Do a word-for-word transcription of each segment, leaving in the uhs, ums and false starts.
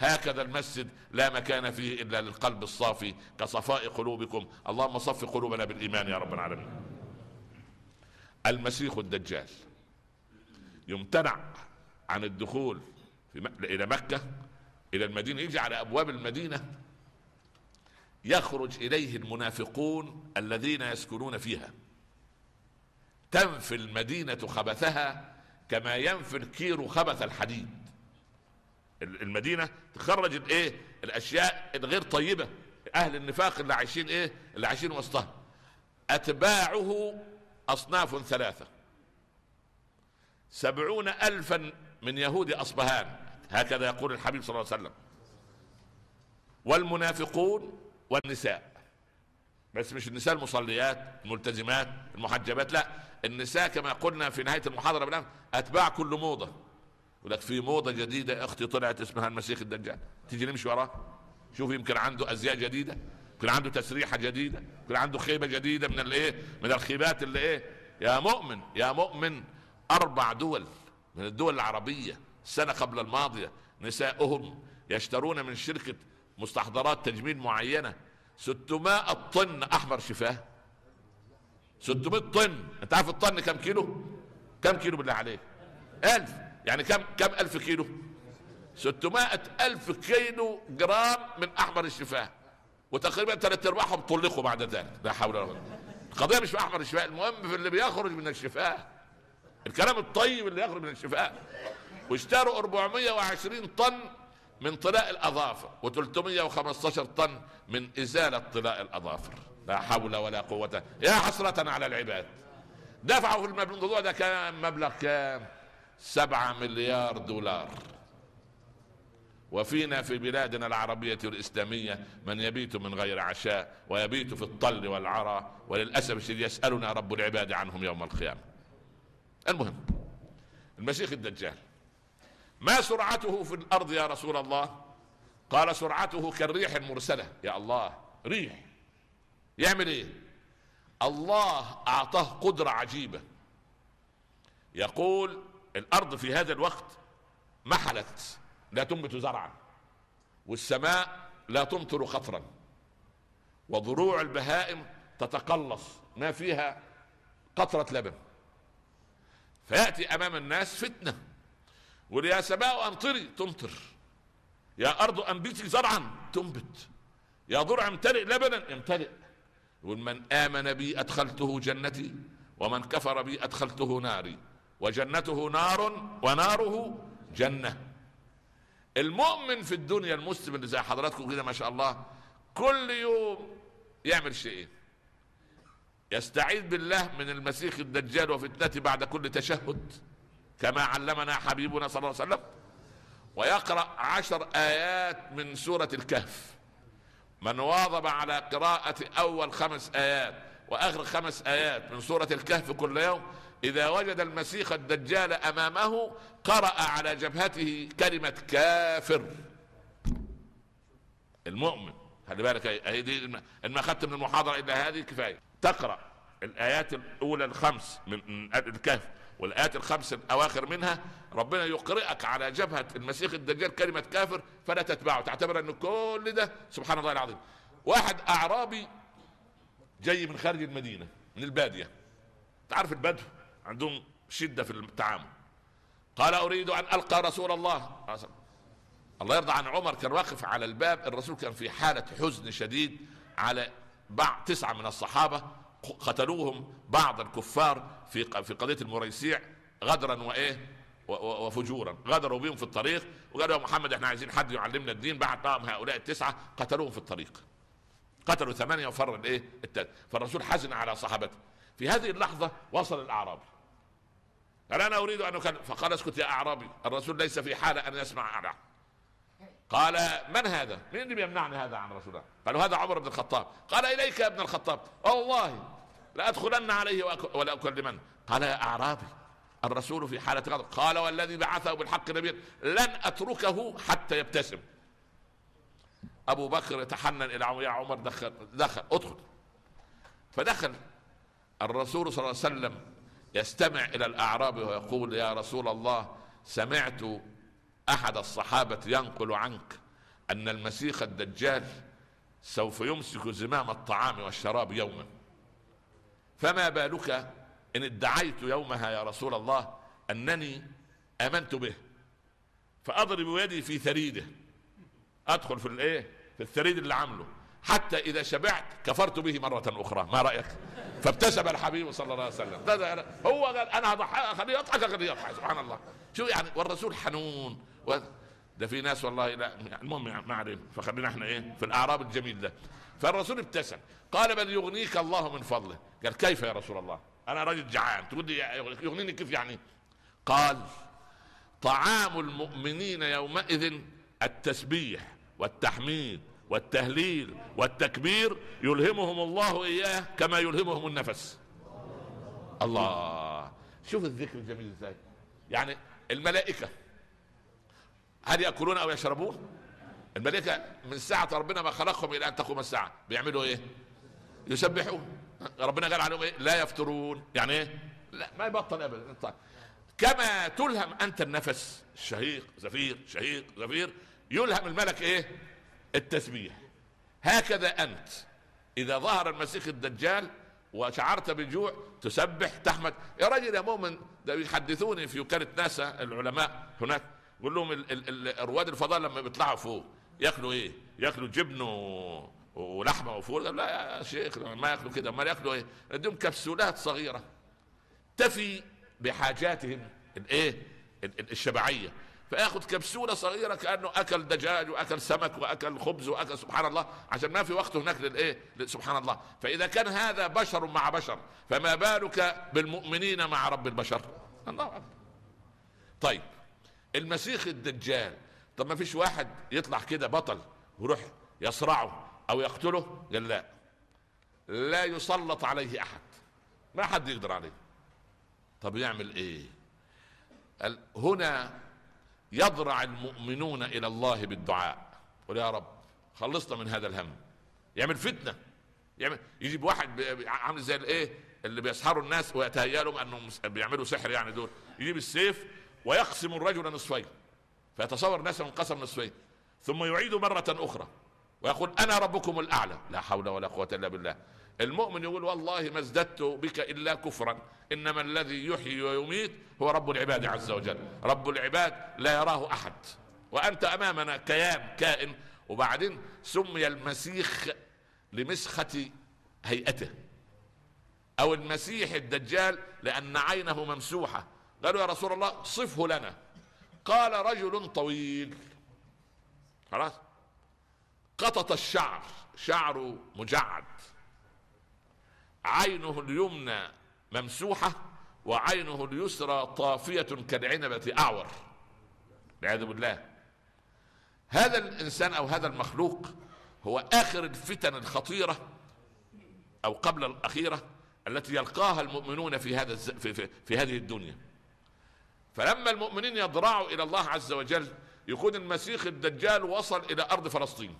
هكذا المسجد لا مكان فيه إلا للقلب الصافي كصفاء قلوبكم. اللهم صف قلوبنا بالإيمان يا رب العالمين. المسيح الدجال يمتنع عن الدخول في م... إلى مكة، إلى المدينة، يجي على أبواب المدينة يخرج إليه المنافقون الذين يسكنون فيها. تنفي المدينة خبثها كما ينفي الكير خبث الحديد. المدينة تخرج الايه الاشياء الغير طيبة، اهل النفاق اللي عايشين ايه اللي عايشين وسطها. اتباعه اصناف ثلاثة، سبعون الفا من يهود اصبهان، هكذا يقول الحبيب صلى الله عليه وسلم. والمنافقون والنساء، بس مش النساء المصليات الملتزمات المحجبات، لا، النساء كما قلنا في نهاية المحاضرة بالآن اتباع كل موضة. ولك في موضة جديدة اختي طلعت اسمها المسيح الدجال، تيجي نمشي وراه، شوف يمكن عنده ازياء جديدة، يمكن عنده تسريحة جديدة، يمكن عنده خيبة جديدة من الايه من الخيبات اللي ايه. يا مؤمن يا مؤمن اربع دول من الدول العربية السنة قبل الماضية نساؤهم يشترون من شركة مستحضرات تجميل معينة ستمائة طن احمر شفاه. ستمائة طن، انت عارف الطن كم كيلو؟ كم كيلو بالله عليك؟ الف، يعني كم كم الف كيلو؟ ستمائة الف كيلو جرام من احمر الشفاه، وتقريبا ثلاث ارباعهم طلقوا بعد ذلك. لا حول ولا قوه. القضيه مش في احمر الشفاه، المهم في اللي بيخرج من الشفاه، الكلام الطيب اللي يخرج من الشفاه. واشتروا أربعمائة وعشرين طن من طلاء الاظافر وثلاثمائة وخمسة عشر طن من ازاله طلاء الاظافر. لا حول ولا قوه، يا حسرة على العباد. دفعوا في الموضوع ده كام مبلغ؟ كام؟ سبعة مليار دولار. وفينا في بلادنا العربية والإسلامية من يبيت من غير عشاء ويبيت في الطل والعرى، وللأسف الشديد يسألنا رب العباد عنهم يوم القيامة. المهم، المسيح الدجال ما سرعته في الأرض يا رسول الله؟ قال سرعته كالريح المرسلة. يا الله، ريح يعمل ايه؟ الله اعطاه قدرة عجيبة. يقول الارض في هذا الوقت محلت، لا تنبت زرعا، والسماء لا تمطر قطرا، وضروع البهائم تتقلص ما فيها قطرة لبن. فيأتي امام الناس فتنة، ويا سماء امطري تمطر، يا ارض انبتي زرعا تنبت، يا ضرع امتلئ لبنا يمتلئ. ومن آمن بي أدخلته جنتي ومن كفر بي أدخلته ناري، وجنته نار وناره جنة. المؤمن في الدنيا، المسلم اللي زي حضراتكم كده ما شاء الله، كل يوم يعمل شيء، يستعيذ بالله من المسيح الدجال وفتنته بعد كل تشهد كما علمنا حبيبنا صلى الله عليه وسلم، ويقرأ عشر آيات من سورة الكهف. من واظب على قراءة أول خمس آيات وآخر خمس آيات من سورة الكهف كل يوم، إذا وجد المسيح الدجال أمامه قرأ على جبهته كلمة كافر. المؤمن خلي بالك، هي دي إن ما أخذت من المحاضرة إلا هذه كفاية. تقرأ الآيات الأولى الخمس من الكهف والآيات الخمس الأواخر منها، ربنا يقرئك على جبهة المسيح الدجال كلمة كافر، فلا تتبعه، تعتبر أن كل ده سبحان الله العظيم. واحد أعرابي جاي من خارج المدينة من البادية، تعرف البدو عندهم شدة في التعامل، قال أريد أن ألقى رسول الله. الله يرضى عن عمر، كان واقف على الباب، الرسول كان في حالة حزن شديد على بعض تسعة من الصحابة قتلوهم بعض الكفار في في قضية المريسيع غدرا وايه وفجورا. غدروا بهم في الطريق وقالوا يا محمد احنا عايزين حد يعلمنا الدين. بعد طعم هؤلاء التسعة قتلوهم في الطريق، قتلوا ثمانية وفر الايه التالت. فالرسول حزن على صحابته. في هذه اللحظة وصل الأعرابي قال انا اريد ان أكلم، فقال اسكت يا أعرابي، الرسول ليس في حالة ان يسمع أعلى. قال من هذا؟ مين اللي بيمنعني هذا عن رسول الله؟ قالوا هذا عمر بن الخطاب. قال اليك يا ابن الخطاب، والله لا ادخلن عليه ولا اكلمن. قال يا أعرابي الرسول في حالة غضب. قال والذي بعثه بالحق نبيا لن اتركه حتى يبتسم. ابو بكر يتحنن الى عمر، يا عمر دخل دخل ادخل. فدخل الرسول صلى الله عليه وسلم يستمع الى الأعرابي ويقول يا رسول الله، سمعت احد الصحابة ينقل عنك أن المسيح الدجال سوف يمسك زمام الطعام والشراب يوما، فما بالك إن ادعيت يومها يا رسول الله أنني آمنت به، فأضرب يدي في ثريده، أدخل في الإيه في الثريد اللي عمله، حتى إذا شبعت كفرت به مرة أخرى، ما رأيك؟ فابتسم الحبيب صلى الله عليه وسلم. هو قال أنا هضحك، أخليه يضحك أخليه يضحك، سبحان الله. شو يعني، والرسول حنون و... ده في ناس والله لا، المهم يعني ما علينا، فخلينا احنا ايه في الاعراب الجميل ده. فالرسول ابتسم قال بل يغنيك الله من فضله. قال كيف يا رسول الله؟ انا راجل جعان، تقول لي يغنيني كيف يعني؟ قال طعام المؤمنين يومئذ التسبيح والتحميد والتهليل والتكبير يلهمهم الله اياه كما يلهمهم النفس. الله، شوف الذكر الجميل ازاي. يعني الملائكه هل يأكلون أو يشربون؟ الملائكة من ساعة ربنا ما خلقهم إلى أن تقوم الساعة بيعملوا إيه؟ يسبحون. ربنا قال عليهم إيه؟ لا يفترون. يعني إيه؟ لا ما يبطل أبدا. كما تلهم أنت النفس، شهيق زفير شهيق زفير، يلهم الملك إيه؟ التسبيح. هكذا أنت إذا ظهر المسيح الدجال وشعرت بالجوع تسبح تحمد. يا رجل يا مؤمن، ده بيحدثوني في وكالة ناسا العلماء هناك، قول لهم رواد الفضاء لما بيطلعوا فوق ياكلوا ايه؟ ياكلوا جبن ولحمه وفول؟ لا يا شيخ ما ياكلوا كده، ما ياكلوا ايه؟ اديهم كبسولات صغيره تفي بحاجاتهم الايه الشبعيه، فياخذ كبسوله صغيره كانه اكل دجاج واكل سمك واكل خبز واكل، سبحان الله، عشان ما في وقت هناك للايه، سبحان الله. فاذا كان هذا بشر مع بشر فما بالك بالمؤمنين مع رب البشر؟ الله أكبر. طيب المسيح الدجال، طب ما فيش واحد يطلع كده بطل ويروح يصرعه او يقتله؟ قال لا، لا يسلط عليه احد، ما حد يقدر عليه. طب يعمل ايه؟ قال هنا يضرع المؤمنون الى الله بالدعاء، قل يا رب خلصنا من هذا الهم. يعمل فتنه، يعمل يجيب واحد عامل زي الايه اللي بيسحروا الناس ويتهيأ لهم انهم بيعملوا سحر، يعني دول يجيب السيف ويقسم الرجل نصفين، فيتصور نفسه انقسم نصفين، ثم يعيد مرة أخرى ويقول أنا ربكم الأعلى، لا حول ولا قوة إلا بالله. المؤمن يقول والله ما ازددت بك إلا كفرا، إنما الذي يحيي ويميت هو رب العباد عز وجل، رب العباد لا يراه أحد، وأنت أمامنا كيان كائن. وبعدين سمي المسيح لمسخة هيئته، أو المسيح الدجال لأن عينه ممسوحة. قالوا يا رسول الله صفه لنا، قال رجل طويل خلاص قطط الشعر، شعره مجعد، عينه اليمنى ممسوحة وعينه اليسرى طافية كالعنبة أعور، والعياذ بالله. هذا الإنسان أو هذا المخلوق هو آخر الفتن الخطيرة أو قبل الأخيرة التي يلقاها المؤمنون في هذا الز... في, في, في هذه الدنيا. فلما المؤمنين يضرعوا إلى الله عز وجل يكون المسيح الدجال وصل إلى أرض فلسطين.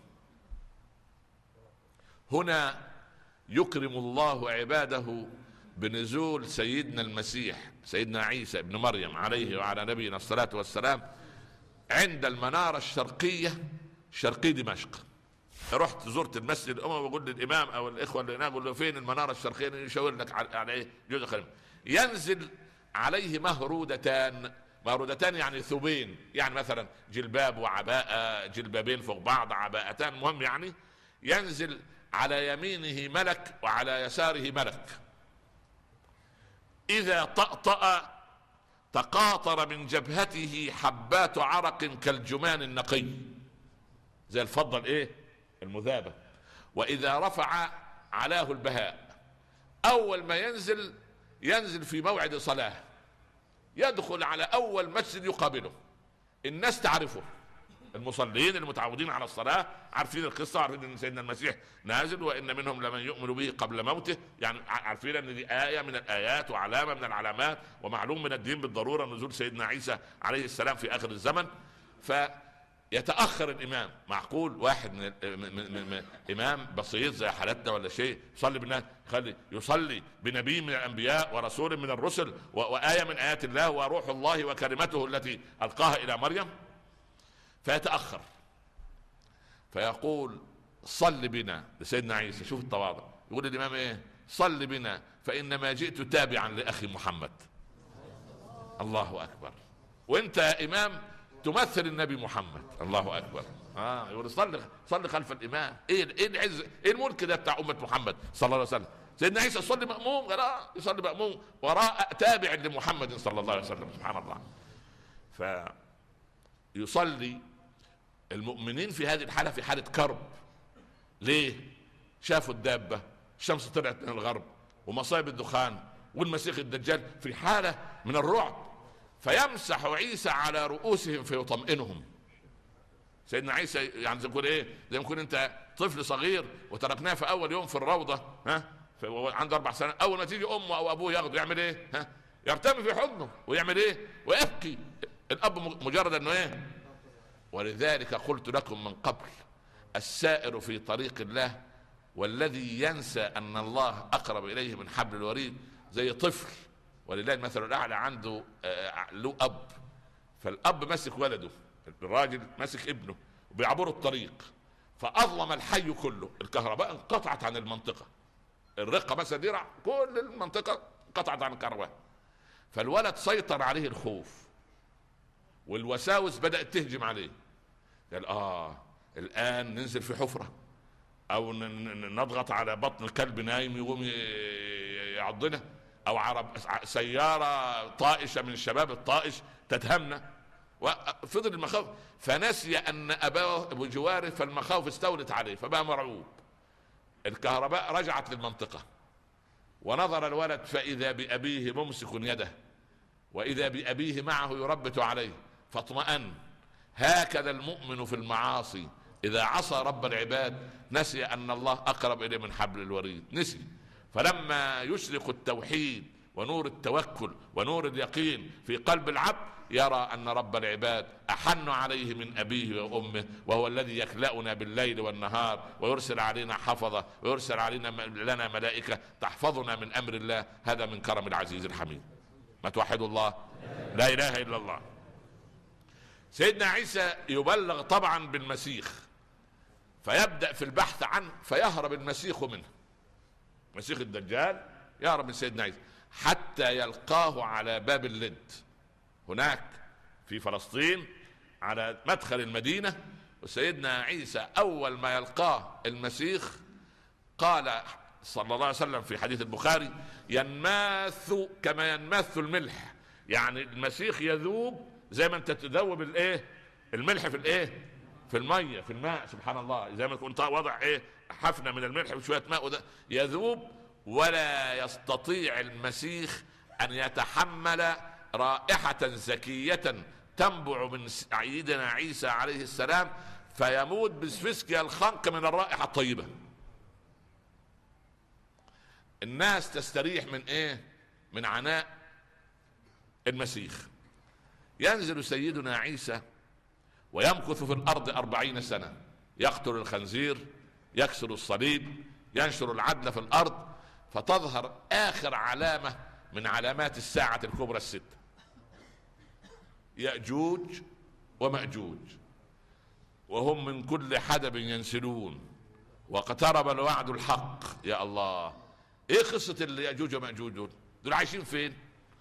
هنا يكرم الله عباده بنزول سيدنا المسيح سيدنا عيسى ابن مريم عليه وعلى نبينا الصلاة والسلام عند المنارة الشرقية شرقي دمشق. رحت زرت المسجد الأموي وقلت للإمام أو الإخوة اللي هناك قلت له فين المنارة الشرقية، يشاور لك على إيه جزء خليم. ينزل عليه مهرودتان، مهرودتان يعني ثوبين، يعني مثلا جلباب وعباءة، جلبابين فوق بعض عباءتان، مهم يعني. ينزل على يمينه ملك وعلى يساره ملك، إذا طأطأ تقاطر من جبهته حبات عرق كالجمان النقي زي الفضة الايه المذابة، وإذا رفع علاه البهاء. أول ما ينزل ينزل في موعد صلاة، يدخل على أول مسجد يقابله، الناس تعرفه، المصلين المتعودين على الصلاة عارفين القصة، عارفين ان سيدنا المسيح نازل وان منهم لمن يؤمن به قبل موته، يعني عارفين ان دي آية من الآيات وعلامة من العلامات ومعلوم من الدين بالضرورة نزول سيدنا عيسى عليه السلام في آخر الزمن. فيتأخر الإمام، معقول واحد من, من, من, من إمام بسيط زي حالتنا ولا شيء يصلي بالناس، خلي يصلي بنبي من الأنبياء ورسول من الرسل وآية من آيات الله وروح الله وكلمته التي ألقاها إلى مريم، فيتأخر. فيقول صل بنا لسيدنا عيسى. شوف التواضع، يقول الامام ايه؟ صل بنا فانما جئت تابعا لاخي محمد. الله اكبر. وانت يا امام تمثل النبي محمد. الله اكبر. اه يقول صل صل خلف الامام. ايه ايه العز، ايه الملك ده بتاع امه محمد صلى الله عليه وسلم؟ سيدنا عيسى يصلي مأموم، قال اه يصلي مأموم وراء تابع لمحمد صلى الله عليه وسلم. سبحان الله. فيصلي المؤمنين في هذه الحالة في حالة كرب. ليه؟ شافوا الدابة، الشمس طلعت من الغرب، ومصائب الدخان، والمسيح الدجال، في حالة من الرعب. فيمسح عيسى على رؤوسهم فيطمئنهم. سيدنا عيسى يعني زي ما يكون ايه؟ زي ما يكون انت طفل صغير وتركناه في اول يوم في الروضة، ها؟ عنده اربع سنوات، اول ما تيجي امه او ابوه ياخده يعمل ايه؟ ها؟ يرتمي في حضنه ويعمل ايه؟ ويبكي. الاب مجرد انه ايه؟ ولذلك قلت لكم من قبل السائر في طريق الله والذي ينسى ان الله اقرب اليه من حبل الوريد زي طفل. ولله المثل الاعلى، عنده له اب، فالاب ماسك ولده، الراجل ماسك ابنه وبيعبروا الطريق، فاظلم الحي كله، الكهرباء انقطعت عن المنطقه، الرقه مثلا درع كل المنطقه انقطعت عن الكهرباء. فالولد سيطر عليه الخوف والوساوس بدات تهجم عليه. قال اه الان ننزل في حفره او نضغط على بطن الكلب نايم يقوم يعضنا، او عرب سياره طائشه من الشباب الطائش تتهمنا. وفضل المخاوف، فنسي ان اباه بجواره، فالمخاوف استولت عليه فبقى مرعوب. الكهرباء رجعت للمنطقه، ونظر الولد فاذا بابيه ممسك يده، واذا بابيه معه يربت عليه، فاطمأن. هكذا المؤمن في المعاصي اذا عصى رب العباد نسي ان الله اقرب اليه من حبل الوريد، نسي. فلما يشرق التوحيد ونور التوكل ونور اليقين في قلب العبد يرى ان رب العباد احن عليه من ابيه وامه، وهو الذي يكلأنا بالليل والنهار ويرسل علينا حفظه ويرسل علينا لنا ملائكه تحفظنا من امر الله. هذا من كرم العزيز الحميد. ما توحدوا الله؟ لا اله الا الله. سيدنا عيسى يبلغ طبعا بالمسيح، فيبدأ في البحث عنه، فيهرب المسيح منه، مسيح الدجال يهرب من سيدنا عيسى حتى يلقاه على باب اللد هناك في فلسطين على مدخل المدينة. وسيدنا عيسى أول ما يلقاه المسيح قال صلى الله عليه وسلم في حديث البخاري: ينماث كما ينماث الملح، يعني المسيح يذوب زي ما انت تذوب الايه الملح في الايه في الميه في الماء. سبحان الله. زي ما كنت وضع ايه حفنه من الملح وشويه ماء وده يذوب، ولا يستطيع المسيح ان يتحمل رائحه زكيه تنبع من سيدنا عيسى عليه السلام، فيموت بسفسكيا الخنق من الرائحه الطيبه. الناس تستريح من ايه؟ من عناء المسيح. ينزل سيدنا عيسى ويمكث في الارض أربعين سنة، يقتل الخنزير، يكسر الصليب، ينشر العدل في الارض، فتظهر اخر علامة من علامات الساعة الكبرى الستة: يأجوج ومأجوج، وهم من كل حدب ينسلون، واقترب الوعد الحق. يا الله، ايه قصة اللي يأجوج ومأجوج دول؟ دول عايشين فين؟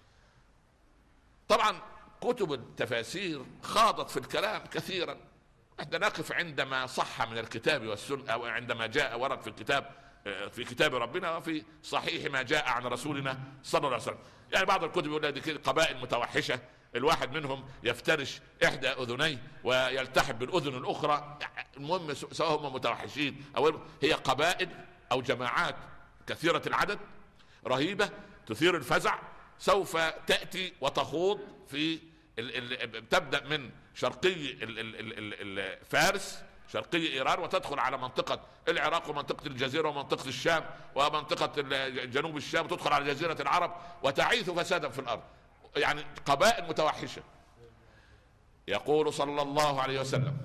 طبعا كتب التفاسير خاضت في الكلام كثيرا، احنا نقف عندما صح من الكتاب والسنة، او عندما جاء ورد في الكتاب في كتاب ربنا وفي صحيح ما جاء عن رسولنا صلى الله عليه وسلم. يعني بعض الكتب يقول لك قبائل متوحشة، الواحد منهم يفترش احدى اذنيه ويلتحم بالاذن الاخرى. المهم سواء هم متوحشين او هي قبائل او جماعات كثيرة العدد رهيبة تثير الفزع، سوف تأتي وتخوض في ال ال تبدأ من شرقي ال ال ال فارس، شرقي إيران، وتدخل على منطقة العراق ومنطقة الجزيرة ومنطقة الشام ومنطقة جنوب الشام، وتدخل على جزيرة العرب وتعيث فسادا في الأرض. يعني قبائل متوحشة. يقول صلى الله عليه وسلم: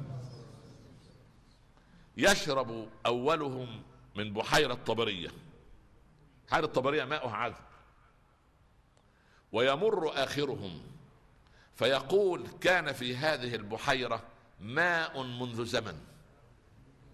يشرب أولهم من بحيرة طبرية، بحيرة طبرية ماؤها عذب، ويمر آخرهم فيقول: كان في هذه البحيرة ماء منذ زمن،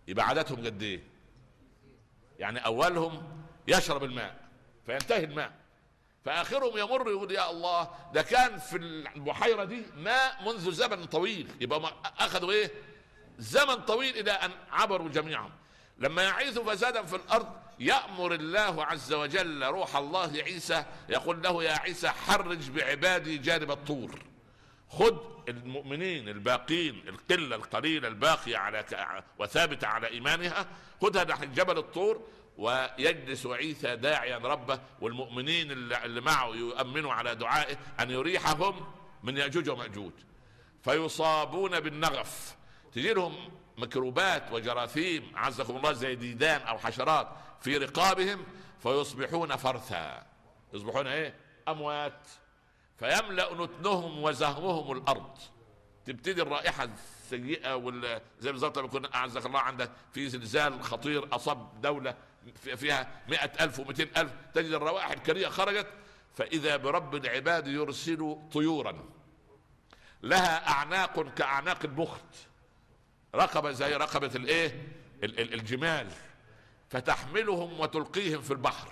يبقى عادتهم قد ايه؟ يعني اولهم يشرب الماء فينتهي الماء، فاخرهم يمر يقول يا الله ده كان في البحيره دي ماء منذ زمن طويل، يبقى اخذوا ايه؟ زمن طويل الى ان عبروا جميعا. لما يعيثوا فسادا في الارض يأمر الله عز وجل روح الله عيسى، يقول له يا عيسى حرج بعبادي جانب الطور، خذ المؤمنين الباقين القلة القليلة الباقية على وثابتة على إيمانها، خذها نحو جبل الطور، ويجلس عيسى داعيا ربه والمؤمنين اللي معه يؤمنوا على دعائه أن يريحهم من يأجوج ومأجوج، فيصابون بالنغف، تجي لهم ميكروبات وجراثيم عزكم الله زي ديدان أو حشرات في رقابهم، فيصبحون فرثا، يصبحون ايه؟ أموات، فيملأ نتنهم وزهمهم الأرض، تبتدي الرائحة السيئة وال... زي بالظبط لما يكون أعزك الله عندك في زلزال خطير أصاب دولة فيها مئة ألف ومئتين ألف، تجد الروائح الكريهة خرجت، فإذا برب العباد يرسل طيورا لها أعناق كأعناق البخت، رقبة زي رقبة الايه؟ الجمال، فتحملهم وتلقيهم في البحر.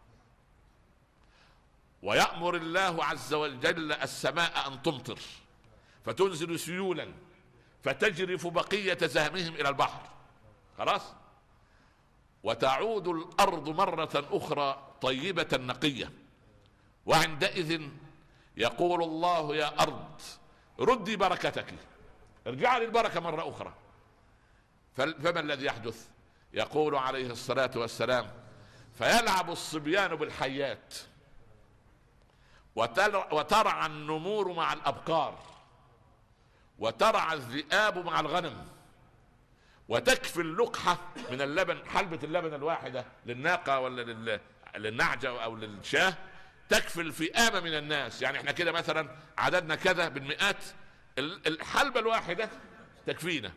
ويأمر الله عز وجل السماء أن تمطر فتنزل سيولا فتجرف بقية زهمهم إلى البحر، خلاص، وتعود الأرض مرة أخرى طيبة نقية، وعندئذ يقول الله يا أرض ردي بركتك، ارجع للبركة مرة أخرى. فما الذي يحدث؟ يقول عليه الصلاة والسلام فيلعب الصبيان بالحيات وترعى النمور مع الأبقار وترعى الذئاب مع الغنم، وتكفي اللقحة من اللبن، حلبة اللبن الواحدة للناقة ولا للنعجة أو للشاه تكفي الفئامة من الناس، يعني احنا كده مثلا عددنا كذا بالمئات، الحلبة الواحدة تكفينا.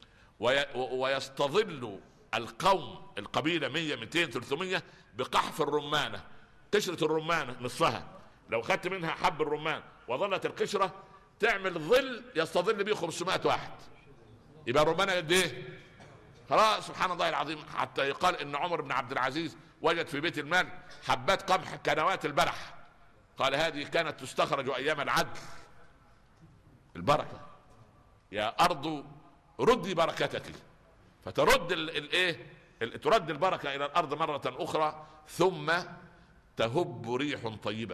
ويستظل القوم القبيلة مية مئتين ثلاثمية بقحف الرمانة، قشرة الرمانة نصفها لو خدت منها حب الرمان وظلت القشرة تعمل ظل يستظل به خمسمائة واحد، يبقى الرمانة قد ايه؟ خلاص سبحان الله العظيم. حتى يقال ان عمر بن عبد العزيز وجد في بيت المال حبات قمح كنوات البلح، قال هذه كانت تستخرج ايام العدل، البركة، يا ارض ردي بركتك، فترد الايه؟ ترد البركة الى الارض مرة اخرى، ثم تهب ريح طيبة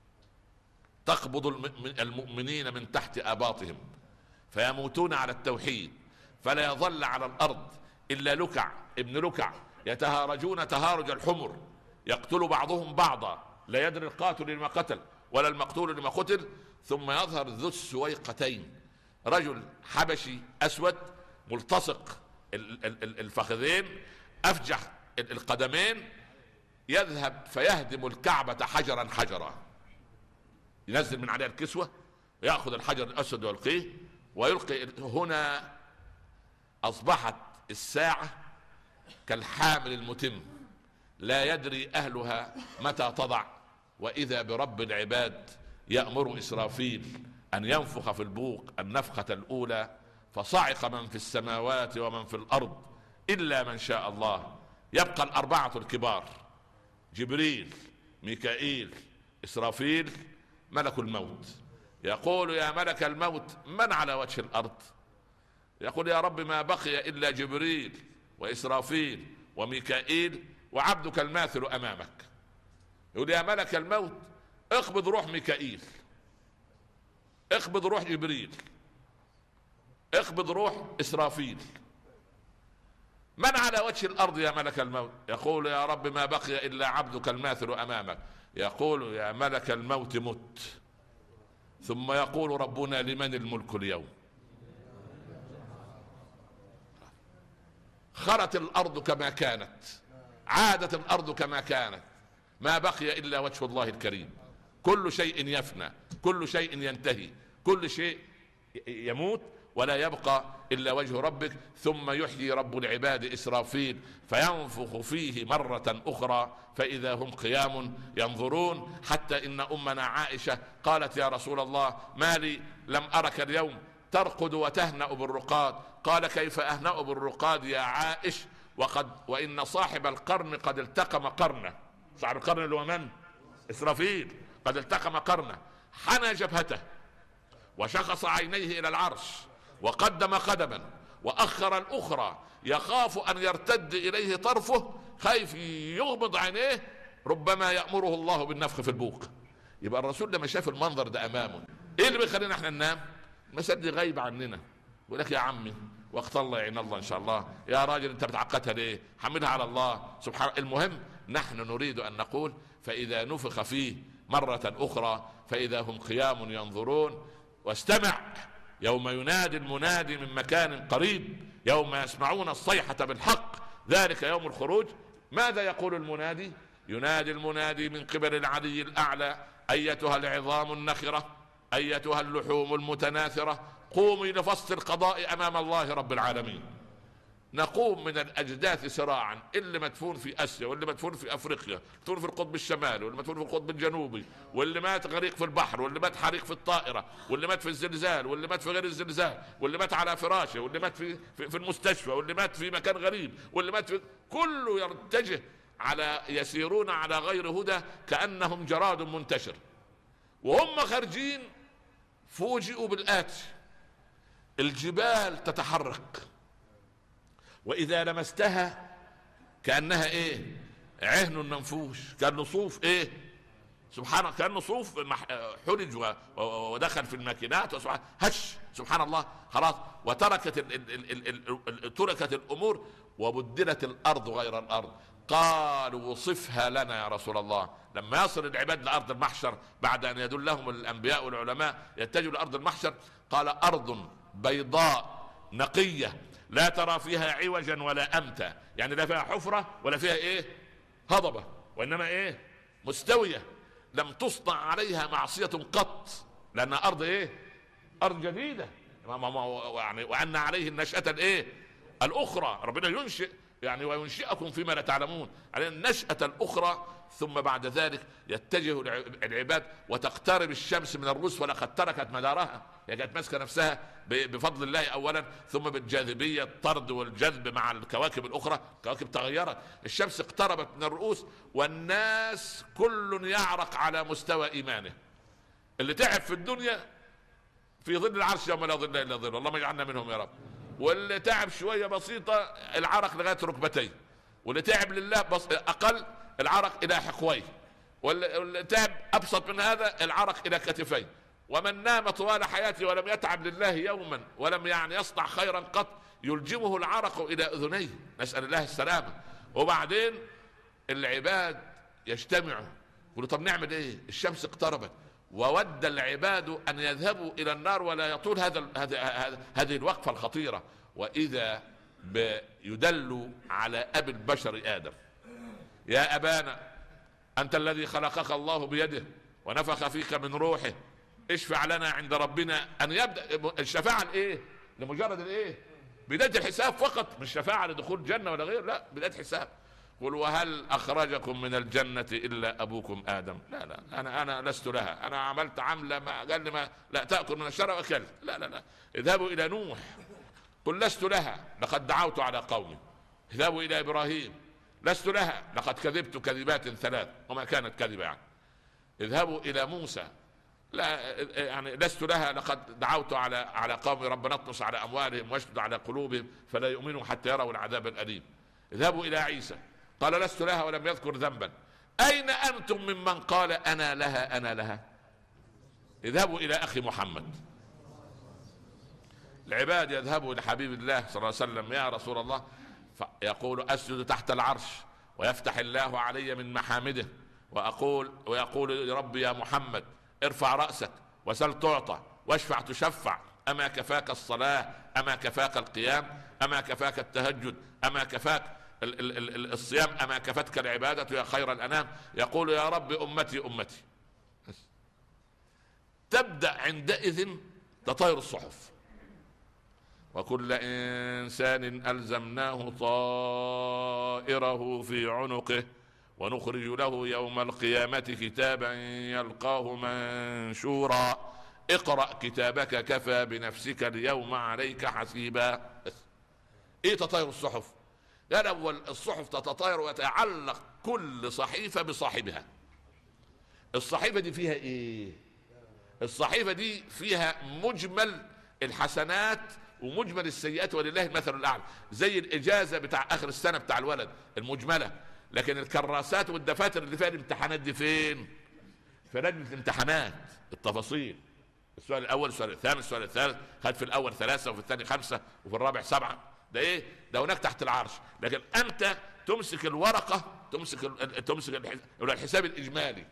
تقبض المؤمنين من تحت اباطهم فيموتون على التوحيد، فلا يظل على الارض الا لكع ابن لكع يتهارجون تهارج الحمر، يقتل بعضهم بعضا، لا يدري القاتل لما قتل ولا المقتول لما قتل. ثم يظهر ذو السويقتين، رجل حبشي اسود ملتصق الفخذين افجح القدمين، يذهب فيهدم الكعبة حجرا حجرا، ينزل من عليها الكسوة يأخذ الحجر الأسود ويلقيه ويلقي. هنا أصبحت الساعة كالحامل المتم لا يدري أهلها متى تضع، وإذا برب العباد يأمر إسرافيل أن ينفخ في البوق النفخة الأولى، فصعق من في السماوات ومن في الأرض إلا من شاء الله. يبقى الأربعة الكبار جبريل ميكائيل إسرافيل ملك الموت. يقول يا ملك الموت من على وجه الأرض؟ يقول يا رب ما بقي إلا جبريل وإسرافيل وميكائيل وعبدك الماثل أمامك. يقول يا ملك الموت اقبض روح ميكائيل، اقبض روح جبريل، اقبض روح إسرافيل، من على وجه الأرض يا ملك الموت؟ يقول يا رب ما بقي إلا عبدك الماثل أمامك. يقول يا ملك الموت مت. ثم يقول ربنا لمن الملك اليوم؟ خرت الأرض كما كانت، عادت الأرض كما كانت، ما بقي إلا وجه الله الكريم. كل شيء يفنى، كل شيء ينتهي، كل شيء يموت، ولا يبقى إلا وجه ربك. ثم يحيي رب العباد إسرافيل فينفخ فيه مرة أخرى فإذا هم قيام ينظرون، حتى إن أمنا عائشة قالت يا رسول الله ما لي لم أرك اليوم ترقد وتهنأ بالرقاد. قال كيف أهنأ بالرقاد يا عائش وقد وإن صاحب القرن قد التقم قرنه. صاحب القرن اللي هو من؟ إسرافيل. قد التقم قرنه، حنى جبهته وشخص عينيه إلى العرش وقدم قدما وأخر الأخرى يخاف أن يرتد إليه طرفه، خايف يغمض عينيه ربما يأمره الله بالنفخ في البوق. يبقى الرسول لما شاف المنظر ده أمامه إيه اللي بيخلينا احنا ننام؟ مسد غايب عننا. يقول لك يا عمي وقت الله يعين الله ان شاء الله، يا راجل انت بتعقدها ليه؟ حملها على الله سبحانه. المهم نحن نريد ان نقول فاذا نفخ فيه مرة اخرى فاذا هم قيام ينظرون. واستمع يوم ينادي المنادي من مكان قريب يوم يسمعون الصيحة بالحق ذلك يوم الخروج. ماذا يقول المنادي؟ ينادي المنادي من قبل العلي الاعلى ايتها العظام النخرة ايتها اللحوم المتناثرة قومي لفصل القضاء امام الله رب العالمين. نقوم من الاجداث سراعا، اللي مدفون في اسيا واللي مدفون في افريقيا، مدفون في القطب الشمالي واللي مدفون في القطب الجنوبي، واللي مات غريق في البحر، واللي مات حريق في الطائره، واللي مات في الزلزال، واللي مات في غير الزلزال، واللي مات على فراشه، واللي مات في في, في المستشفى، واللي مات في مكان غريب، واللي مات في كله يرتجه على يسيرون على غير هدى كانهم جراد منتشر. وهم خارجين فوجئوا بالآتي: الجبال تتحرك واذا لمستها كانها ايه؟ عهن منفوش، كانه صوف ايه؟ سبحان كانه صوف حلج ودخل في الماكينات هش سبحان الله خلاص. وتركت ال ال ال ال تركت الامور وبدلت الارض غير الارض. قالوا وصفها لنا يا رسول الله. لما يصل العباد لارض المحشر بعد ان يدلهم الانبياء والعلماء يتجهوا لارض المحشر، قال ارض بيضاء نقية لا ترى فيها عوجا ولا امتا، يعني لا فيها حفرة ولا فيها ايه؟ هضبة، وانما ايه؟ مستوية لم تصنع عليها معصية قط، لانها ارض ايه؟ ارض جديدة. يعني وان عليه النشأة الايه؟ الاخرى. ربنا ينشئ يعني وينشئكم فيما لا تعلمون على النشأة الاخرى. ثم بعد ذلك يتجه العباد وتقترب الشمس من الرؤوس ولقد تركت مدارها، هي كانت ماسكه نفسها بفضل الله اولا، ثم بالجاذبيه الطرد والجذب مع الكواكب الاخرى، الكواكب تغيرت، الشمس اقتربت من الرؤوس والناس كل يعرق على مستوى ايمانه. اللي تعب في الدنيا في ظل العرش يوم لا ظل الا ظل، اللهم اجعلنا منهم يا رب. واللي تعب شويه بسيطه العرق لغايه ركبتيه، واللي تعب لله بس اقل العرق الى حقويه، واللي تعب ابسط من هذا العرق الى كتفيه. ومن نام طوال حياته ولم يتعب لله يوما ولم يعني يصنع خيرا قط يلجمه العرق الى اذنيه، نسال الله السلامه. وبعدين العباد يجتمعوا يقولوا طب نعمل ايه؟ الشمس اقتربت، وود العباد ان يذهبوا الى النار ولا يطول هذا هذه الوقفه الخطيره. واذا يدل على ابي البشر ادم: يا ابانا انت الذي خلقك الله بيده ونفخ فيك من روحه، اشفع لنا عند ربنا ان يبدا الشفاعه الايه؟ لمجرد الايه؟ بدايه الحساب فقط، مش شفاعه لدخول الجنه ولا غير، لا بدايه حساب. قل وهل اخرجكم من الجنه الا ابوكم ادم؟ لا لا انا انا لست لها، انا عملت عمله ما قال لي ما لا تاكل من الشجره واكلت، لا لا لا. اذهبوا الى نوح قل لست لها لقد دعوت على قومي. اذهبوا الى ابراهيم لست لها لقد كذبت كذبات ثلاث وما كانت كذبه يعني. اذهبوا الى موسى لا يعني لست لها لقد دعوت على على قومي ربنا اطمس على اموالهم واشدد على قلوبهم فلا يؤمنوا حتى يروا العذاب الاليم. اذهبوا الى عيسى قال لست لها ولم يذكر ذنبا. اين انتم ممن قال انا لها انا لها؟ اذهبوا الى اخي محمد. العباد يذهبوا الى حبيب الله صلى الله عليه وسلم: يا رسول الله، فيقول اسجد تحت العرش ويفتح الله علي من محامده واقول ويقول يا رب يا محمد ارفع رأسك وسل تعطى واشفع تشفع، اما كفاك الصلاة، اما كفاك القيام، اما كفاك التهجد، اما كفاك ال ال ال الصيام، اما كفتك العبادة يا خير الانام. يقول يا رب امتي امتي. تبدأ عندئذ تطير الصحف: وكل انسان الزمناه طائره في عنقه ونخرج له يوم القيامة كتابا يلقاه منشورا اقرأ كتابك كفى بنفسك اليوم عليك حسيبا. ايه تطاير الصحف؟ لا اول الصحف تتطاير ويتعلق كل صحيفة بصاحبها. الصحيفة دي فيها ايه؟ الصحيفة دي فيها مجمل الحسنات ومجمل السيئات، ولله المثل الاعلى. زي الاجازة بتاع اخر السنة بتاع الولد المجملة، لكن الكراسات والدفاتر اللي فيها الامتحانات دي فين؟ في لجنة الامتحانات التفاصيل. السؤال الاول، السؤال الثاني، السؤال الثالث، خد في الاول ثلاثة وفي الثاني خمسة وفي الرابع سبعة. ده ايه؟ ده هناك تحت العرش. لكن انت تمسك الورقة، تمسك ال... تمسك الحساب الاجمالي.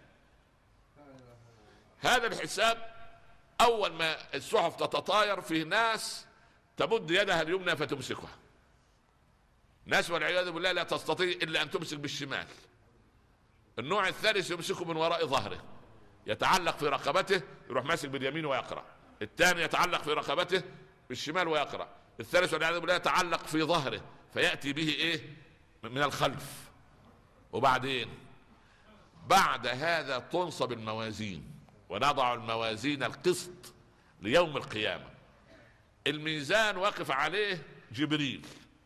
هذا الحساب اول ما الصحف تتطاير فيه ناس تمد يدها اليمنى فتمسكها، ناس والعياذ بالله لا تستطيع الا ان تمسك بالشمال. النوع الثالث يمسكه من وراء ظهره، يتعلق في رقبته، يروح ماسك باليمين ويقرأ. الثاني يتعلق في رقبته بالشمال ويقرأ. الثالث والعياذ بالله يتعلق في ظهره فيأتي به ايه؟ من الخلف. وبعدين بعد هذا تنصب الموازين، ونضع الموازين القسط ليوم القيامة. الميزان واقف عليه جبريل،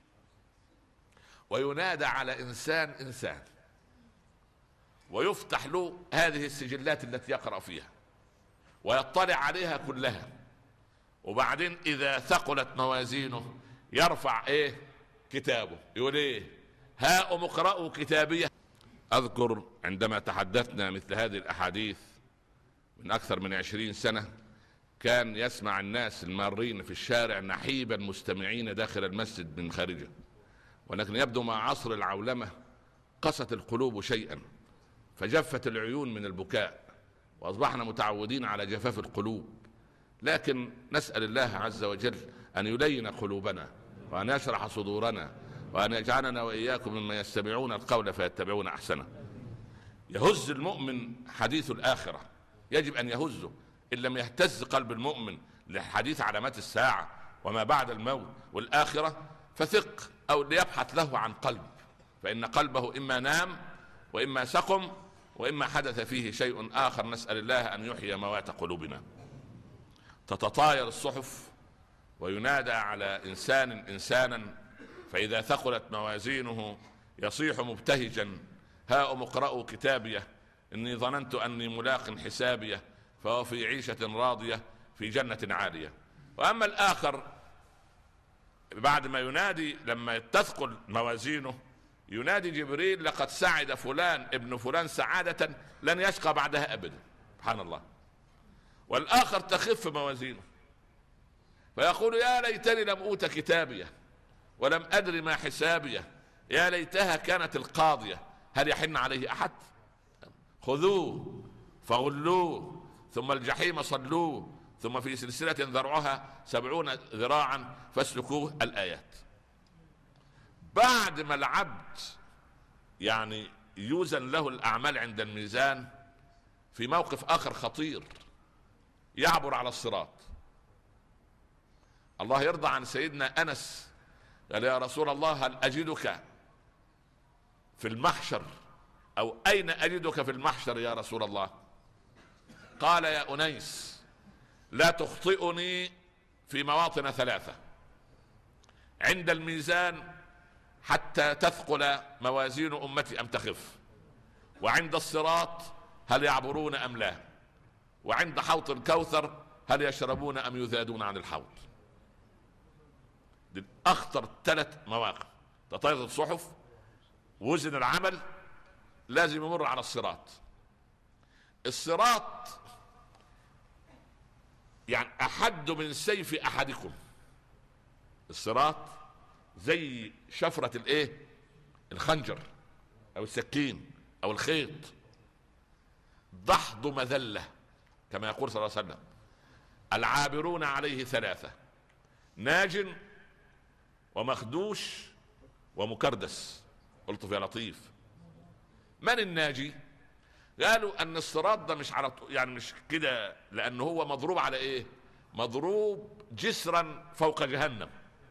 وينادى على إنسان إنسان، ويفتح له هذه السجلات التي يقرأ فيها ويطلع عليها كلها. وبعدين إذا ثقلت موازينه يرفع إيه؟ كتابه، يقول إيه؟ هاؤم اقرأوا كتابيه. أذكر عندما تحدثنا مثل هذه الأحاديث من أكثر من عشرين سنة، كان يسمع الناس المارين في الشارع نحيبا مستمعين داخل المسجد من خارجه، ولكن يبدو مع عصر العولمة قست القلوب شيئا فجفت العيون من البكاء، وأصبحنا متعودين على جفاف القلوب. لكن نسأل الله عز وجل أن يلين قلوبنا، وأن يشرح صدورنا، وأن يجعلنا وإياكم ممن يستمعون القول فيتبعون أحسنه. يهز المؤمن حديث الآخرة، يجب أن يهزه. إن لم يهتز قلب المؤمن لحديث علامات الساعة وما بعد الموت والآخرة فثق، أو ليبحث له عن قلب، فإن قلبه إما نام وإما سقم وإما حدث فيه شيء آخر. نسأل الله أن يحيي موات قلوبنا. تتطاير الصحف وينادى على إنسان إنسانا، فإذا ثقلت موازينه يصيح مبتهجا هاؤم اقرأوا كتابيه إني ظننت أني ملاق حسابيه فهو في عيشة راضية في جنة عالية. وأما الآخر بعد ما ينادي لما تثقل موازينه ينادي جبريل لقد سعد فلان ابن فلان سعادة لن يشقى بعدها أبدا. سبحان الله. والآخر تخف موازينه فيقول يا ليتني لم أوت كتابيه ولم أدري ما حسابيه، يا ليتها كانت القاضية هل يحن عليه أحد؟ خذوه فغلوه ثم الجحيم صلوه ثم في سلسلة ذرعها سبعون ذراعا فاسلكوه. الآيات. بعد ما العبد يعني يوزن له الأعمال عند الميزان، في موقف آخر خطير، يعبر على الصراط. الله يرضى عن سيدنا أنس قال يا رسول الله هل أجدك في المحشر، أو أين أجدك في المحشر يا رسول الله؟ قال يا أنيس لا تخطئني في مواطن ثلاثة: عند الميزان حتى تثقل موازين أمتي أم تخف، وعند الصراط هل يعبرون أم لا، وعند حوض الكوثر هل يشربون أم يذادون عن الحوض. دي أخطر ثلاث مواقف. تطاير الصحف، وزن العمل، لازم يمر على الصراط. الصراط يعني أحد من سيف أحدكم. الصراط زي شفرة الايه؟ الخنجر او السكين او الخيط. ضحض مذلة كما يقول صلى الله عليه وسلم. العابرون عليه ثلاثة: ناج ومخدوش ومكردس. قلت يا لطيف، من الناجي؟ قالوا ان الصراط ده مش على يعني مش كده، لانه هو مضروب على ايه؟ مضروب جسرا فوق جهنم.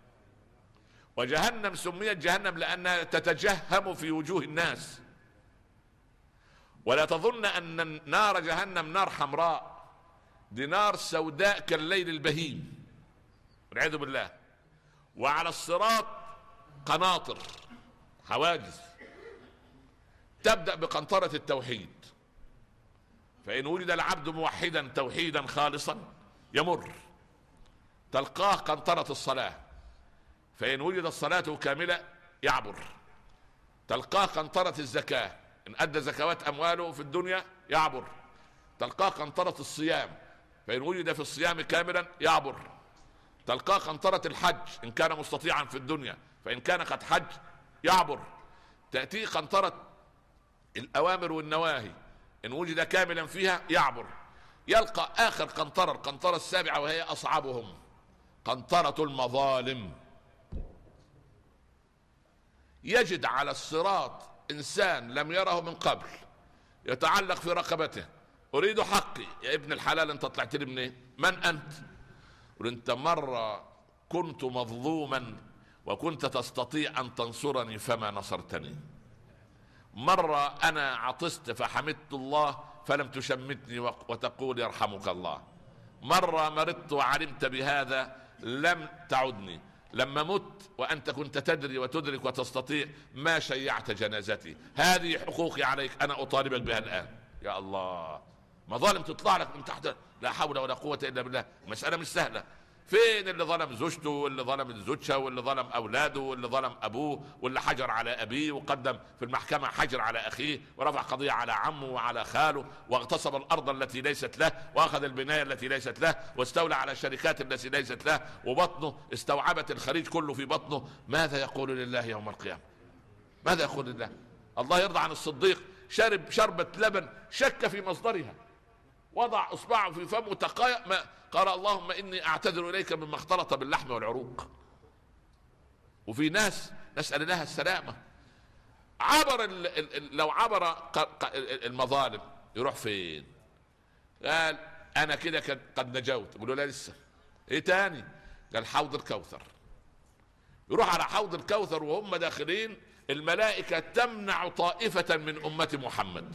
وجهنم سميت جهنم لأنها تتجهم في وجوه الناس. ولا تظن أن نار جهنم نار حمراء، دي نار سوداء كالليل البهيم والعياذ بالله. وعلى الصراط قناطر، حواجز، تبدأ بقنطرة التوحيد، فإن وجد العبد موحدا توحيدا خالصا يمر. تلقاه قنطرة الصلاة، فإن وجد الصلاة كاملة يعبر. تلقاه قنطرة الزكاة، إن أدى زكوات أمواله في الدنيا يعبر. تلقاه قنطرة الصيام، فإن وجد في الصيام كاملا يعبر. تلقاه قنطرة الحج إن كان مستطيعا في الدنيا، فإن كان قد حج يعبر. تأتيه قنطرة الأوامر والنواهي، إن وجد كاملا فيها يعبر. يلقى آخر قنطرة، القنطرة السابعة، وهي أصعبهم، قنطرة المظالم. يجد على الصراط إنسان لم يره من قبل، يتعلق في رقبته: أريد حقي. يا ابن الحلال، أنت طلعت لي منين؟ من أنت؟ أنت مرة كنت مظلوما وكنت تستطيع أن تنصرني فما نصرتني. مرة أنا عطست فحمدت الله فلم تشمتني وتقول يرحمك الله. مرة مرضت وعلمت بهذا لم تعدني. لما مت وأنت كنت تدري وتدرك وتستطيع ما شيعت جنازتي. هذه حقوقي عليك، أنا أطالبك بها الآن. يا الله، مظالم تطلع لك من تحت، لا حول ولا قوة إلا بالله. مسألة مش سهلة. فين اللي ظلم زوجته، واللي ظلم زوجها، واللي ظلم اولاده، واللي ظلم ابوه، واللي حجر على ابيه وقدم في المحكمة حجر على اخيه، ورفع قضية على عمه وعلى خاله، واغتصب الارض التي ليست له، واخذ البناية التي ليست له، واستولى على الشركات التي ليست له، وبطنه استوعبت الخليج كله في بطنه. ماذا يقول لله يوم القيامة؟ ماذا يقول لله؟ الله يرضى عن الصديق، شرب شربة لبن شك في مصدرها، وضع اصبعه في فمه تقايا، ما قال اللهم اني اعتذر اليك مما اختلط باللحم والعروق. وفي ناس نسأل الله السلامة، عبر ال ال لو عبر المظالم يروح فين؟ قال انا كده قد نجوت. يقولوا لا لسه. ايه تاني؟ قال حوض الكوثر. يروح على حوض الكوثر وهم داخلين الملائكة تمنع طائفة من أمة محمد.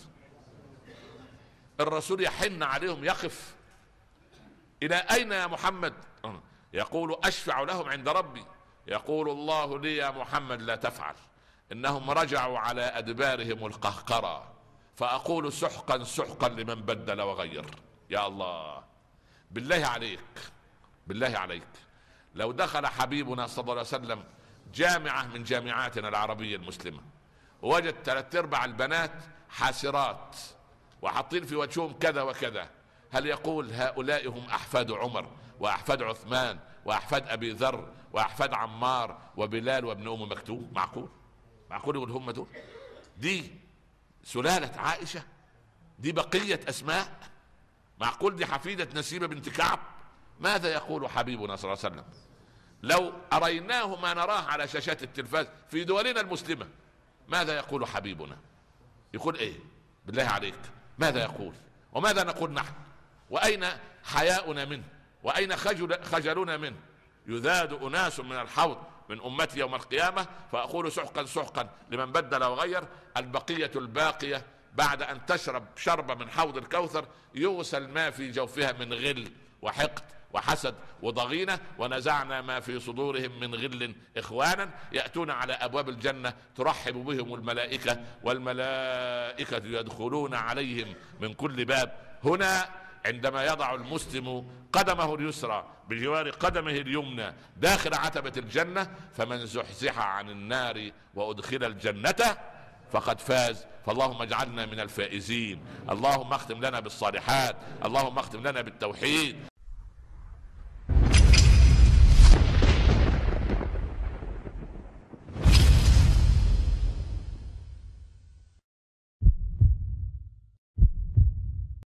الرسول يحن عليهم، يقف: إلى أين يا محمد؟ يقول أشفع لهم عند ربي. يقول الله لي يا محمد لا تفعل، إنهم رجعوا على أدبارهم القهقرة، فأقول سحقا سحقا لمن بدل وغير. يا الله، بالله عليك، بالله عليك، لو دخل حبيبنا صلى الله عليه وسلم جامعة من جامعاتنا العربية المسلمة ووجد ثلاث ارباع البنات حاسرات وحاطين في وجههم كذا وكذا، هل يقول هؤلاء هم أحفاد عمر وأحفاد عثمان وأحفاد أبي ذر وأحفاد عمار وبلال وابن أم مكتوم؟ معقول؟ معقول يقول هم دول؟ دي سلالة عائشة؟ دي بقية أسماء؟ معقول دي حفيدة نسيبة بنت كعب؟ ماذا يقول حبيبنا صلى الله عليه وسلم لو أريناه ما نراه على شاشات التلفاز في دولنا المسلمة؟ ماذا يقول حبيبنا؟ يقول ايه بالله عليك؟ ماذا يقول؟ وماذا نقول نحن؟ وأين حياؤنا منه؟ وأين خجل خجلنا منه؟ يذاد أناس من الحوض من أمتي يوم القيامة فأقول سحقا سحقا لمن بدل وغير. البقية الباقية بعد أن تشرب شربة من حوض الكوثر يغسل ما في جوفها من غل وحقد وحسد وضغينة، ونزعنا ما في صدورهم من غل إخوانا، يأتون على أبواب الجنة ترحب بهم الملائكة، والملائكة يدخلون عليهم من كل باب. هنا عندما يضع المسلم قدمه اليسرى بجوار قدمه اليمنى داخل عتبة الجنة، فمن زحزح عن النار وأدخل الجنة فقد فاز. فاللهم اجعلنا من الفائزين. اللهم اختم لنا بالصالحات، اللهم اختم لنا بالتوحيد،